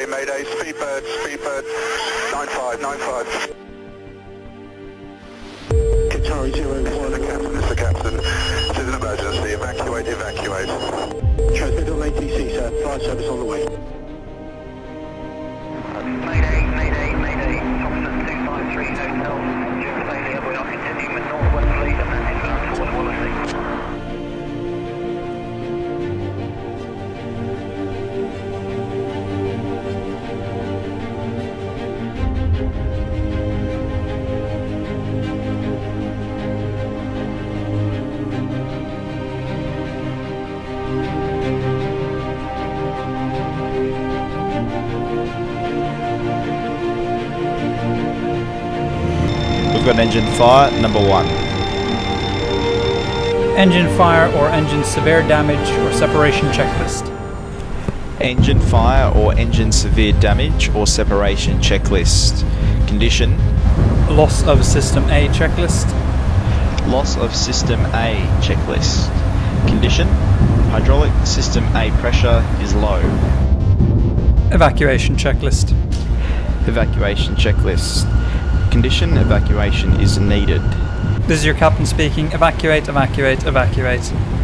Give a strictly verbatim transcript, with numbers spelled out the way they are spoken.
Mayday, Mayday, Speedbird, Speedbird, nine five, nine five. Qatari zero one. This is the captain, this is the captain. This is an emergency, evacuate, evacuate. Transmit on A T C, sir. Fire service on the way. Mayday, Mayday, Mayday. Thompson two five three Hotel. Engine failure. We are continuing with northwest lead and then inbound towards Wallasey. We've got engine fire, number one. Engine fire or engine severe damage or separation checklist. Engine fire or engine severe damage or separation checklist. Condition. Loss of system A checklist. Loss of system A checklist. Condition. Hydraulic system A pressure is low. Evacuation checklist. Evacuation checklist. Condition. Evacuation is needed. This is your captain speaking. Evacuate, evacuate, evacuate.